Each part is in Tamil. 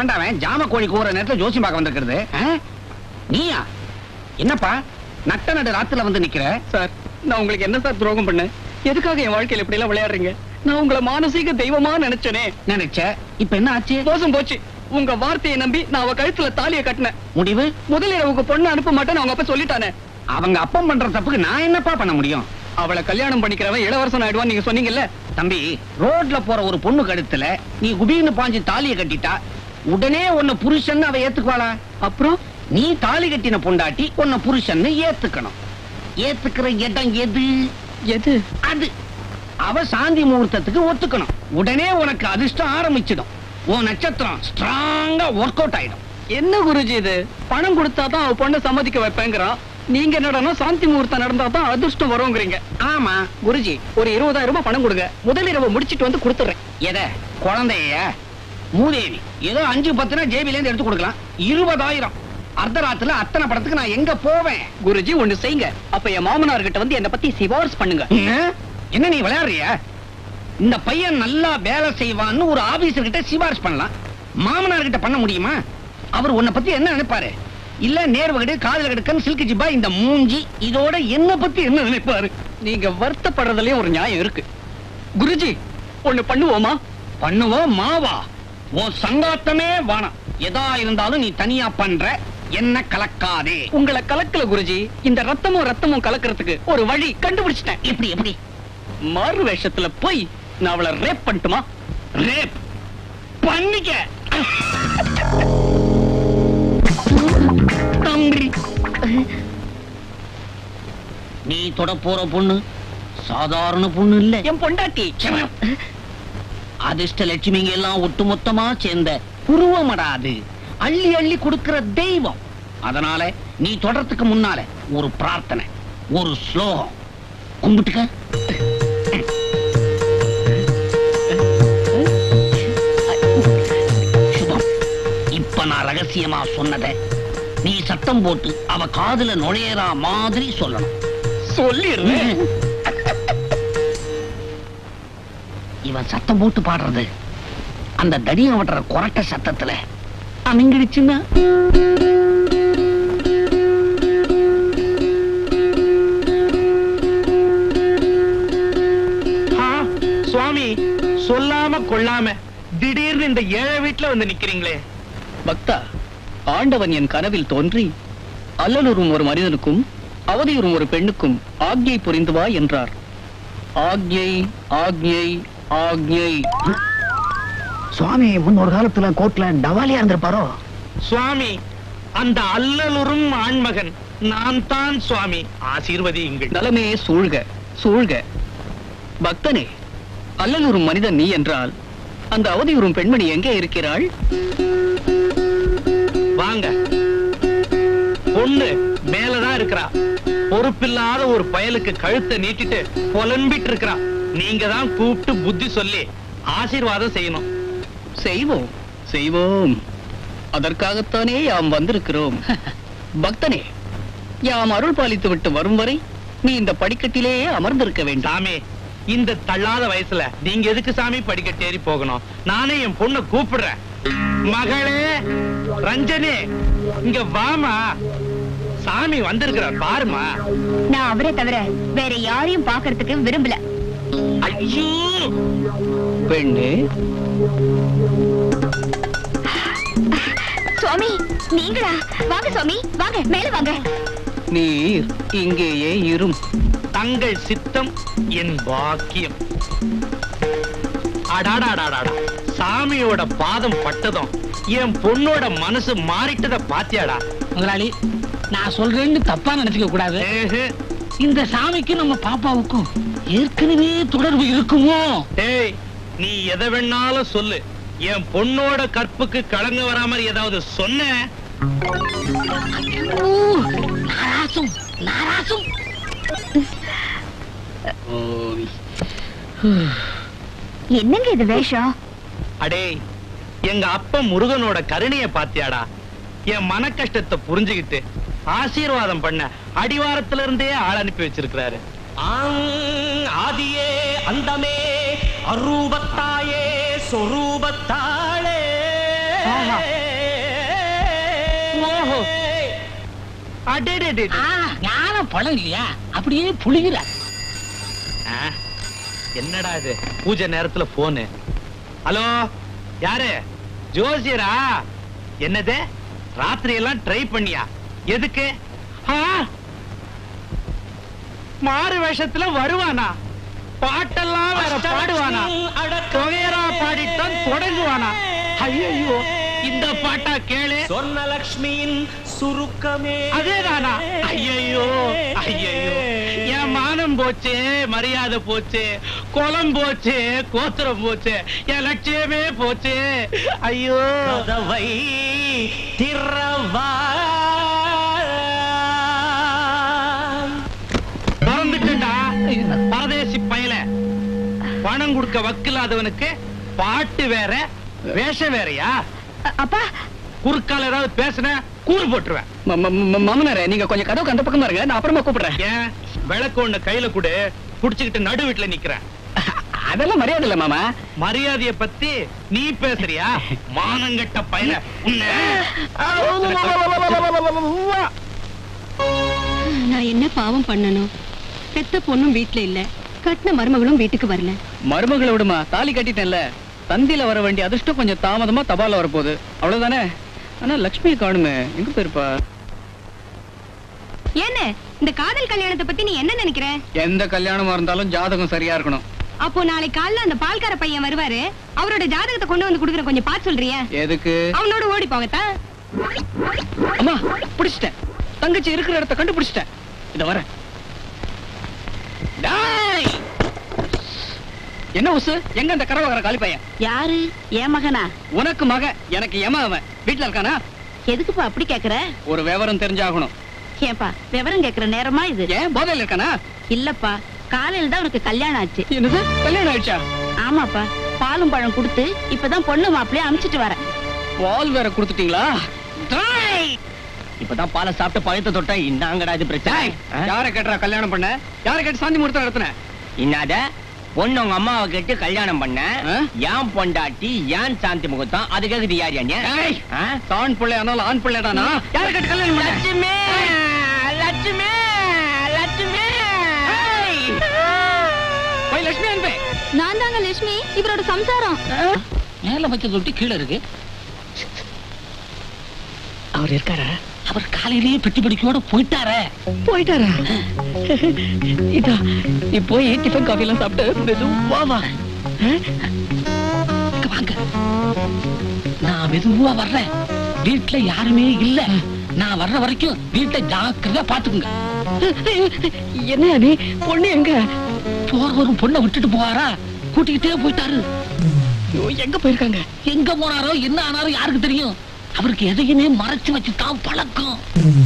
எவன்டாவன் ஜாம கோழி கூற நேரத்துல ஜோசி பார்க்க வந்திருக்கிறது? நீயா? என்னப்பா நட்ட நடு ராத்துல வந்து நிக்கிற? சார், நான் உங்களுக்கு என்ன சார் துரோகம் பண்ணேன்? எதுக்காக என் வாழ்க்கையில இப்படி எல்லாம் விளையாடுறீங்க? நான் உங்களை மானசீக தெய்வமா நினைச்சேனே. நினைச்ச, இப்ப என்ன ஆச்சு? மோசம் போச்சு. உங்க வார்த்தையை நம்பி நான் அவ கழுத்துல தாலியை கட்டினேன். முடிவு? முதல் இரவுக்கு பொண்ணு அனுப்ப மாட்டேன்னு அவங்க அப்பா சொல்லிட்டானே. அவங்க அப்பம் பண்ற தப்புக்கு நான் என்னப்பா பண்ண முடியும்? அவளை கல்யாணம் பண்ணிக்கிறவன் இளவரசன் ஆயிடுவான் நீங்க சொன்னீங்கல்ல. தம்பி, ரோட்ல போற ஒரு பொண்ணு கழுத்துல நீ குபீர்னு பாஞ்சு தாலியை கட்டிட்டா உடனே உன்னை புருஷன் அவ ஏத்துக்குவாளா? அப்புறம் நீ தாலி கட்டின பொண்டாட்டி உன்னை புருஷன் ஏத்துக்கணும். ஏத்துக்கிற இடம் எது? எது? அது அவ சாந்தி முகூர்த்தத்துக்கு ஒத்துக்கணும். உடனே உனக்கு அதிர்ஷ்டம் ஆரம்பிச்சிடும். உன் நட்சத்திரம் ஸ்ட்ராங்கா ஒர்க் அவுட் ஆயிடும். என்ன குருஜி இது? பணம் கொடுத்தாதான் அவ பொண்ணை சம்மதிக்க வைப்பேங்கிறான். நீங்க என்னடா சாந்தி முகூர்த்தம் நடந்தா தான் அதிர்ஷ்டம் வரும்ங்கறீங்க. ஆமா குருஜி, ஒரு 20,000 ரூபாய் பணம் கொடுங்க. முதல் இரவு முடிச்சிட்டு வந்து கொடுத்துறேன். எத? குழந்தைய? மூதேவி. ஏதோ 5-10 ஜேபில இருந்து எடுத்து கொடுக்கலாம். 20,000 அர்த்தராத்துல அத்தனை படத்துக்கு நான் எங்க போவேன்? குருஜி, ஒண்ணு செய்யுங்க. அப்ப என் மாமனார் கிட்ட வந்து என்ன பத்தி சிபாரிசு பண்ணுங்க. என்ன நீ விளையாடுறியா? இந்த பையன் நல்லா வேலை செய்வான்னு ஒரு ஆபீசர் கிட்ட சிபாரிசு பண்ணலாம். மாமனார் கிட்ட பண்ண முடியுமா? அவர் உன்னை பத்தி என்ன நினைப்பாரு? இல்ல நேர்வகடு காதல கடுக்கன் சில்க் ஜிப்பா இந்த மூஞ்சி இதோட என்ன பத்தி என்ன நினைப்பாரு? நீங்க வருத்தப்படுறதுலயும் ஒரு நியாயம் இருக்கு. குருஜி, ஒண்ணு பண்ணுவோமா? பண்ணுவோம் மாவா? உன் சங்காத்தமே வானம். எதா இருந்தாலும் நீ தனியா பண்ற, என்ன கலக்காதே. உங்களை கலக்கல குருஜி. இந்த ரத்தமும் கலக்கிறதுக்கு ஒரு வழி கண்டுபிடிச்சிட்டேன். எப்படி எப்படி? மாறு வேஷத்துல போய் நான் அவளை ரேப் பண்ணட்டுமா? ரேப் பண்ணிக்க. நீ தொட போற பொண்ணு சாதாரண பொண்ணு இல்ல, என் பொண்டாட்டி. அதிர்ஷ்ட லட்சுமிங்க எல்லாம் ஒட்டுமொத்தமா சேர்ந்த உருவமடாது. அள்ளி அள்ளி கொடுக்கிற தெய்வம். அதனால நீ தொடறதுக்கு முன்னால ஒரு பிரார்த்தனை, ஒரு ஸ்லோகம் கும்பிட்டுக்க. சுபம், இப்ப நான் ரகசியமா சொன்னதை நீ சத்தம் போட்டு அவ காதுல நுழையறா மாதிரி சொல்லணும். சொல்லிடுறேன். இவன் சத்தம் போட்டு பாடுறது அந்த தடியம் வட்டுற கொரட்ட சத்தத்துல அமிங்கிடுச்சுன்னா சுவாமி, சொல்லாம கொள்ளாம திடீர்னு இந்த ஏழை வீட்டுல வந்து நிக்கிறீங்களே. பக்தா, ஆண்டவன் என் கனவில் தோன்றி அல்லலுறும் ஒரு மனிதனுக்கும் அவதியுறும் ஒரு பெண்ணுக்கும் ஆக்ஞை புரிந்து வா என்றார். ஆக்ஞை ஆக்ஞை ஆக்ஞை. சுவாமி முன்னொரு காலத்துல கோர்ட்ல டவாலியா இருந்திருப்பாரோ? சுவாமி, அந்த அல்லலுறும் ஆண்மகன் நான் தான் சுவாமி. ஆசீர்வதியுங்கள். நலமே சூழ்க சூழ்க. பக்தனே, அல்லலுறும் மனிதன் நீ என்றால் அந்த அவதியுறும் பெண்மணி எங்கே இருக்கிறாள்? வாங்க. பொண்ணு மேலதான் இருக்கிறா. பொறுப்பில்லாத ஒரு பயலுக்கு கழுத்தை நீட்டிட்டு புலம்பிட்டு இருக்கிறா. நீங்க தான் கூப்பிட்டு புத்தி சொல்லி ஆசீர்வாதம் செய்யணும். செய்வோம் செய்வோம். அதற்காகத்தானே யாம் வந்திருக்கிறோம். பக்தனே, யாம் அருள் பாலித்து விட்டு வரும் வரை நீ இந்த படிக்கட்டிலேயே அமர்ந்திருக்க வேண்டாமே. இந்த தள்ளாத வயசுல நீங்க எதுக்கு சாமி படிக்கட்டேறி போகணும்? நானே என் பொண்ணை கூப்பிடுறேன். மகளே ரஞ்சனி, இங்க வாமா. சாமி வந்திருக்கிறார் பாருமா. நான் அவரை தவிர வேற யாரையும் பாக்குறதுக்கு விரும்பல. ஐயோ பெண்ணே. சுவாமி, நீங்களா? வாங்க சுவாமி, வாங்க, மேல வாங்க. நீர் இங்கேயே இரும். தங்கள் சித்தம் என் பாக்கியம். அடாடாடாடா, சாமியோட பாதம் பட்டதும் என் பொண்ணோட மனசு மாறிட்டத பாத்தியாடா? முதலாளி, நான் சொல்றேன்னு தப்பா நினைச்சுக்க கூடாது. இந்த சாமிக்கு நம்ம பாப்பாவுக்கும் ஏற்கனவே தொடர்பு இருக்குமோ? டேய், நீ எதை வேணாலும் சொல்லு. என் பொண்ணோட கற்புக்கு கலங்க வராம ஏதாவது சொன்ன நாராசும் நாராசும். என்னங்க இது வேஷம்? அடே, எங்க அப்பா முருகனோட கருணைய பாத்தியாடா? என் மன கஷ்டத்தை புரிஞ்சுக்கிட்டு ஆசீர்வாதம் பண்ண அடிவாரத்துல இருந்தே ஆள் அனுப்பி வச்சிருக்கிறாரு. ஆதியே அந்தமே அரூபத்தாயே சொரூபத்தாளே அடே ஞானம் பழம் இல்லையா அப்படியே புளிகிற. என்னடா இது பூஜை நேரத்துல போனு? ஹலோ, யாரு? ஜோசியரா? என்னது ராத்திரி எல்லாம் ட்ரை பண்ணியா? எதுக்கு? மாறு வேஷத்துல வருவானா? பாட்டெல்லாம் வேற பாடுவானா? தொகையரா பாடித்தான் தொடங்குவானா? ஐயோ, இந்த பாட்டா கேளு. சொன்ன லட்சுமியின் சுருக்கமே அதேதானா? ஐயோ என் மானம் போச்சு, மரியாதை போச்சு, குளம் போச்சு, கோத்திரம் போச்சு, என் லட்சியமே போச்சு. ஐயோ, கதவை திறவா பறந்துட்டா பரதேசி பயல. பணம் கொடுக்க வக்கில்லாதவனுக்கு பாட்டு வேற வேஷம் வேறயா? அப்பா குறுக்கால ஏதாவது பேசுன கூறு போட்டுருவேன். மாமனாரே, நீங்க கொஞ்சம் கதவுக்கு அந்த பக்கமா இருங்க, நான் அப்புறமா கூப்பிடுறேன். ஏன் விளக்கு ஒண்ணு கையில கூட புடிச்சுக்கிட்டு நடு வீட்டுல நிக்கிறேன். அதெல்லாம் மரியாதை இல்ல மாமா. மரியாதைய பத்தி நீ பேசுறியா? மானங்கட்ட பயல. நான் என்ன பாவம் பண்ணணும்? பெத்த பொண்ணும் வீட்டுல இல்ல, கட்டின மருமகளும் வீட்டுக்கு வரல. மருமகளை விடுமா, தாலி கட்டிட்டேன்ல. தந்தியில வர வேண்டிய அதிர்ஷ்டம் கொஞ்சம் தாமதமா தபால வரப்போகுது, அவ்வளவுதானே. ஆனா லட்சுமியை காணுமே, எங்க போயிருப்பா? என்ன இந்த காதல் கல்யாணத்தை பத்தி நீ என்ன நினைக்கிற? எந்த கல்யாணமா இருந்தாலும் ஜாதகம் சரியா இருக்கணும். அப்போ நாளை காலைல அந்த பால்கார பையன் வருவாரு, அவரோட ஜாதகத்தை கொண்டு வந்து குடுக்குற, கொஞ்சம் பார்த்து சொல்றியா? எதுக்கு? அவனோட ஓடி போகத்தான். அம்மா, பிடிச்சிட்டேன். தங்கச்சி இருக்கிற இடத்த கண்டுபிடிச்சிட்டேன். இத வரேன். என்ன உசு? எங்க அந்த கரவகர காலி பையன்? யாரு? என் மகனா? உனக்கு மக, எனக்கு ஏமா அவன் வீட்டுல இருக்கானா? எதுக்குப்பா அப்படி கேக்குற? ஒரு விவரம் தெரிஞ்சாகணும். ஏன்பா விவரம் கேக்குற நேரமா இது? ஏன் போதையில இருக்கானா? இல்லப்பா, காலையில தான் உனக்கு கல்யாணம் ஆச்சு. என்னது, கல்யாணம் ஆயிடுச்சா? ஆமாப்பா, பாலும் பழம் கொடுத்து இப்பதான் பொண்ணு மாப்பிள்ளைய அனுப்பிச்சிட்டு வரேன். பால் வேற கொடுத்துட்டீங்களா? இப்பதான் பாலை சாப்பிட்டு பழத்தை தொட்டா இன்னாங்கடா இது பிரச்சனை. யார கேட்டா கல்யாணம் பண்ண? யார கேட்டு சாந்தி முகூர்த்தம் நடத்தின? இன்னாத பொண்ணு உங்க அம்மாவை கேட்டு கல்யாணம் பண்ண, ஏன் பொண்டாட்டி ஏன் சாந்தி முகூர்த்தம், அது கேக்குது யார்? ஆண் பிள்ளை ஆனாலும் ஆண் பிள்ளைடானா? யார கேட்டு கல்யாணம் பண்ண? லட்சுமி லட்சுமி லட்சுமி போய் லட்சுமி அனுப்பே. நான் தாங்க லட்சுமி, இவரோட சம்சாரம். மேல வச்ச தொட்டி கீழே இருக்கு. அவர் இருக்காரா? அவர் காலையிலேயே பெட்டி படிக்கையோட போயிட்டாரா? இதா நீ போய் டிஃபன் காஃபி எல்லாம் சாப்பிட்டு மெதுவா வா. வாங்க, நான் மெதுவா வர்றேன். வீட்டுல யாருமே இல்ல. நான் வர்ற வரைக்கும் வீட்டை ஜாக்கிரதா பாத்துக்குங்க. என்ன நீ பொண்ணு எங்க? போறவரும் பொண்ணை விட்டுட்டு போவாரா? கூட்டிக்கிட்டே போயிட்டாரு. எங்க போயிருக்காங்க? எங்க போனாரோ என்ன ஆனாரோ யாருக்கு தெரியும்? அவருக்கு எதையுமே மறைச்சு வச்சுதான் பழக்கம்.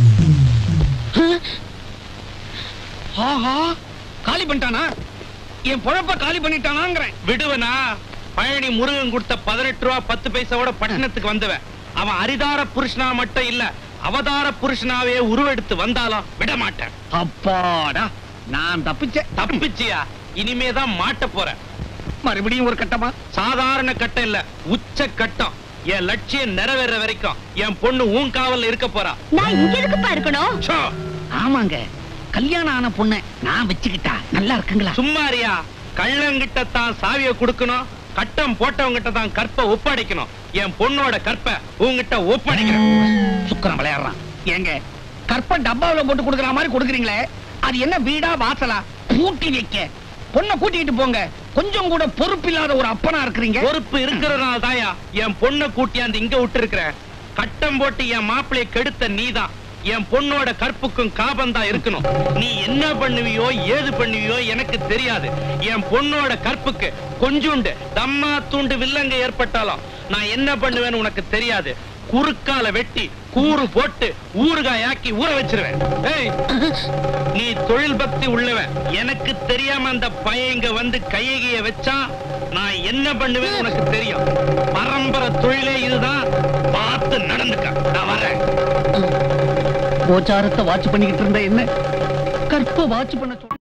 காலி பண்ணிட்டானா? என் பொழப்ப காலி பண்ணிட்டானாங்கிறேன். விடுவனா? பழனி முருகன் கொடுத்த 18 ரூபா 10 பைசாவோட பட்டணத்துக்கு வந்தவன். அவன் அரிதார புருஷனா மட்டும் இல்ல, அவதார புருஷனாவே உருவெடுத்து வந்தாலும் விட மாட்டேன். அப்பாடா, நான் தப்பிச்சியா? இனிமேதான் மாட்ட போறேன். மறுபடியும் ஒரு கட்டமா? சாதாரண கட்டம் இல்ல, உச்ச கட்டம். என் லட்சியம் நிறைவேற வரைக்கும் என் பொண்ணு உன் காவல்ல இருக்க போறா. நான் இங்க எதுக்குப்பா இருக்கணும்? ஆமாங்க, கல்யாணம் ஆன பொண்ணு நான் வச்சுக்கிட்டா நல்லா இருக்குங்களா? சும்மாரியா? கள்ளங்கிட்ட தான் சாவியை கொடுக்கணும், கட்டம் போட்டவங்கிட்ட தான் கற்பை ஒப்படைக்கணும். என் பொண்ணோட கற்பை உங்ககிட்ட ஒப்படைக்கிறேன். சுக்கரம் விளையாடுறான். ஏங்க, கற்பை டப்பாவில போட்டு கொடுக்குற மாதிரி கொடுக்குறீங்களே, அது என்ன வீடா வாசலா? பூட்டி வைக்க பொண்ணை கூட்டிட்டு போங்க. கொஞ்சம் கூட பொறுப்பு இல்லாத ஒரு அப்பனா இருக்கிறீங்க. பொறுப்பு இருக்கிறதுனால தாயா என் பொண்ணை கூட்டியாந்து இங்க விட்டு இருக்கிறேன். கட்டம் போட்டு என் மாப்பிளைய கெடுத்த நீதான். என் பொண்ணோட கற்புக்கும் காபந்தா இருக்கணும். நீ என்ன பண்ணுவியோ ஏது பண்ணுவியோ எனக்கு தெரியாது. என் பொண்ணோட கற்புக்கு கொஞ்சுண்டு தம்மா தூண்டு வில்லங்க ஏற்பட்டாலும் நான் என்ன பண்ணுவேன்னு உனக்கு தெரியாது. குறுக்கால வெட்டி கூறு போட்டு ஊறுகாயாக்கி ஊற வச்சிருவேன். நீ தொழில் பக்தி உள்ளவன். எனக்கு தெரியாம அந்த பையன் இங்க வந்து கையகைய வச்சா நான் என்ன பண்ணுவேன்னு உனக்கு தெரியும். பரம்பரை தொழிலே இதுதான். பார்த்து நடந்துக்க. நான் வரேன். கோச்சாரத்தை வாட்ச் பண்ணிக்கிட்டு இருந்த என்ன கற்ப வாட்ச் பண்ண